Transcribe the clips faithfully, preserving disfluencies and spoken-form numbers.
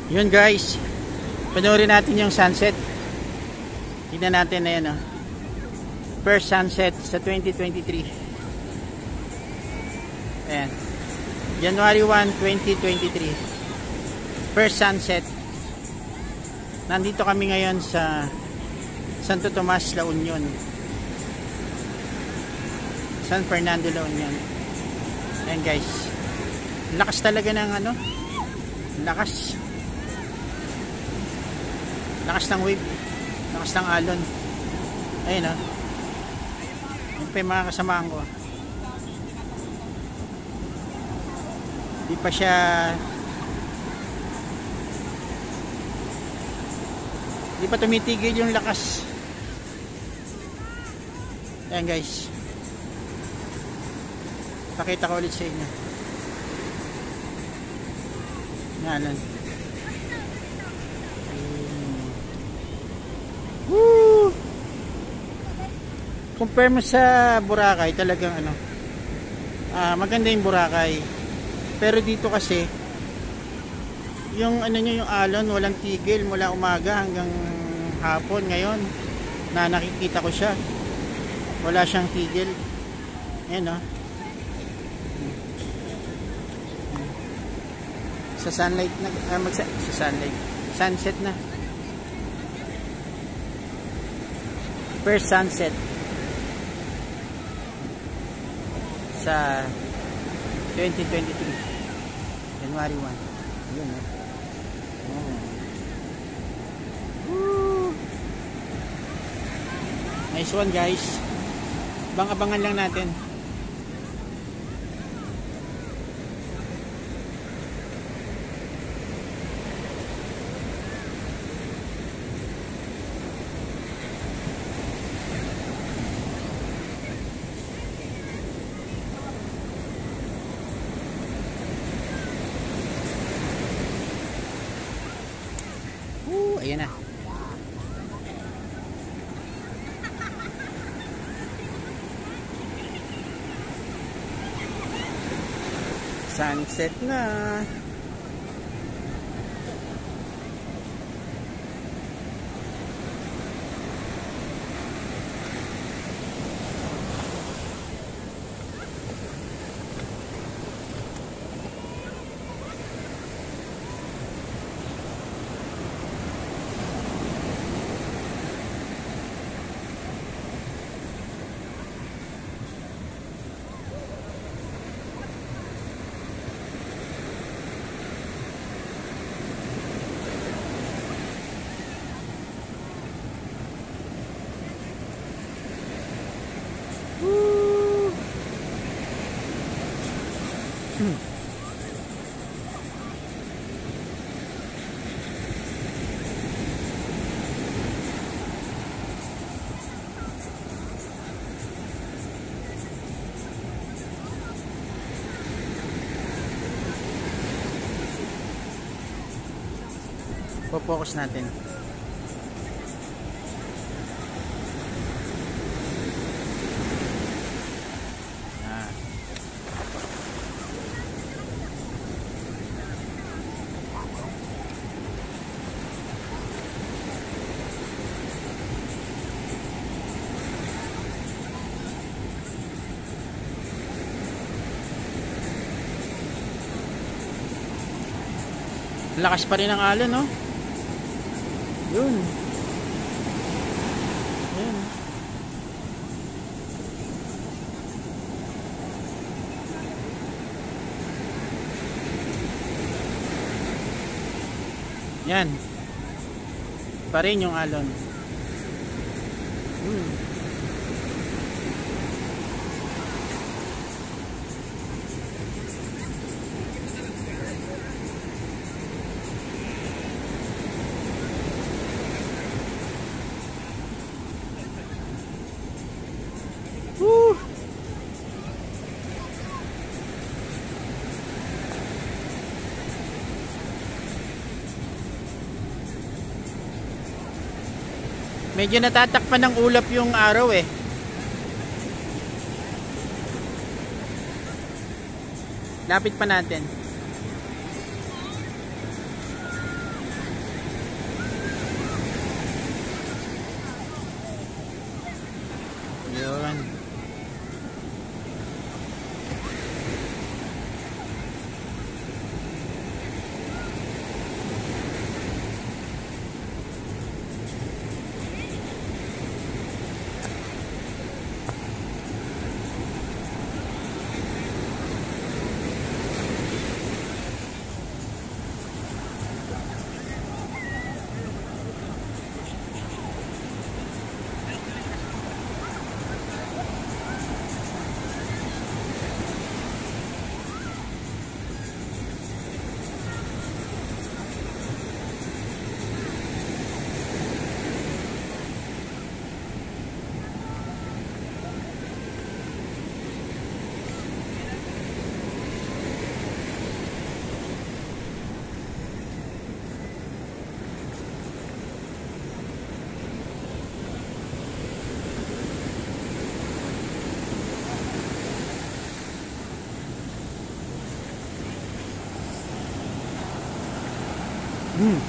Yun guys, panoorin natin yung sunset. Tignan natin na yan, oh. First sunset sa twenty twenty-three. Ayan, January first, twenty twenty-three. First sunset. Nandito kami ngayon sa Santo Tomas, La Union, San Fernando, La Union. Ayan guys, lakas talaga ng ano, lakas lakas ng wave, lakas ng alon. Ayun, oh. Yun pa yung mga kasamaan ko. Di pa siya di pa tumitigil yung lakas. Ayan guys, pakita ko ulit sa inyo. Yan. Woo! Compare mo sa Boracay, talagang ano, ah, maganda yung Boracay. Pero dito kasi yung ano nyo, yung alon, walang tigil mula umaga hanggang hapon. Ngayon na nakikita ko siya, wala siyang tigil. Ayan, oh. Sa sunlight na, ah, magsa, sa sunlight sunset na, first sunset sa twenty twenty-three, January first. Ayun, eh. Oh. Woo! Nice one guys, abang-abangan lang natin. Ayan na. Sunset na. Hmm. Po-focus natin. Lakas pa rin ang alon, no? Yun. Yun. Yan. Pa rin yung alon. Hmm. Woo! Medyo natatakpan ng ulap yung araw eh. Lapit pa natin. Hmm.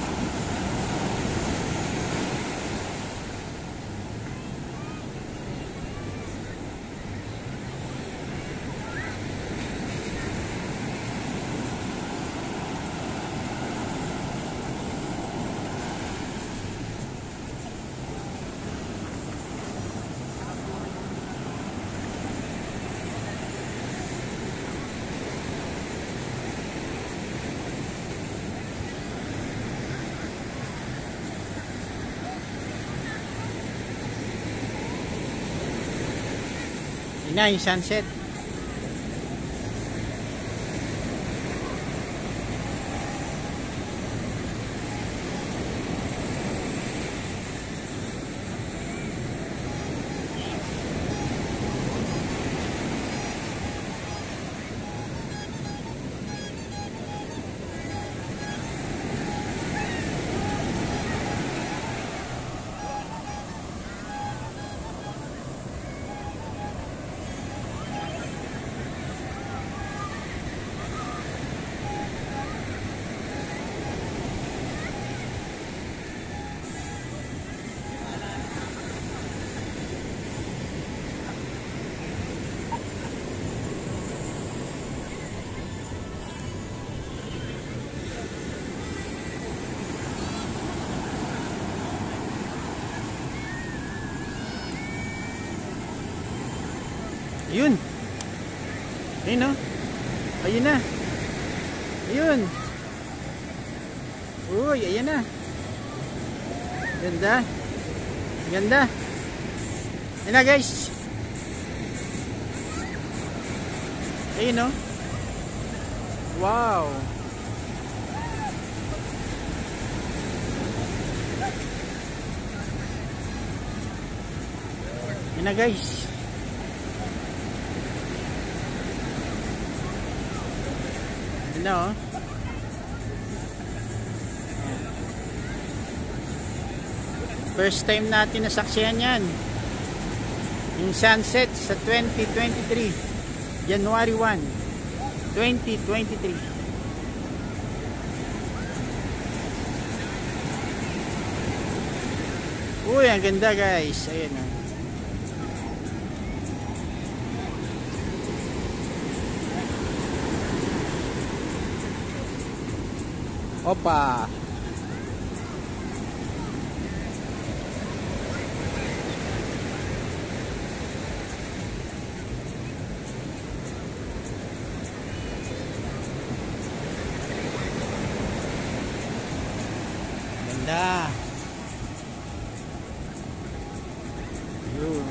Yun na yung sunset. Ayun. Ayun o. Ayun na. Ayun. Uy, ayun na. Ganda. Ganda. Ayun na guys. Ayun o. Wow. Ayun na guys. No. First time natin nasaksihan yan. Yung sunset sa twenty twenty-three. January first, twenty twenty-three. Uy, ang ganda guys. Ayan o. Opa. Ganda. Yun.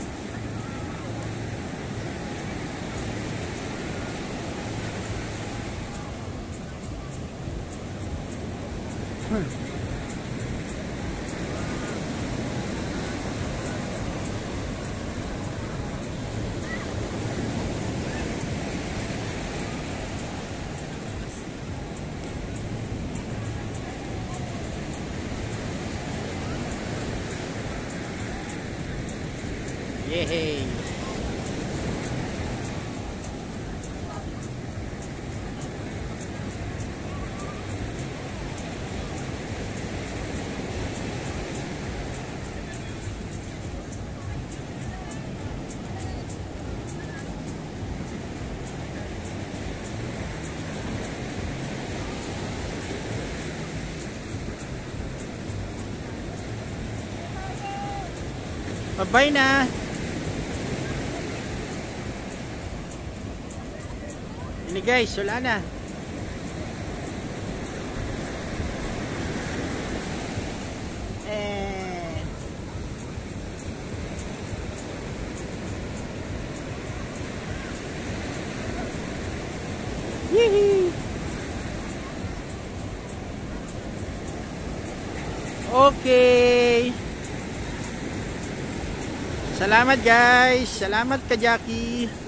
Hmm. Yay! Bye na. Ini guys, wala na. Eh. Yee. Okay. Salamat guys. Salamat ka Jackie.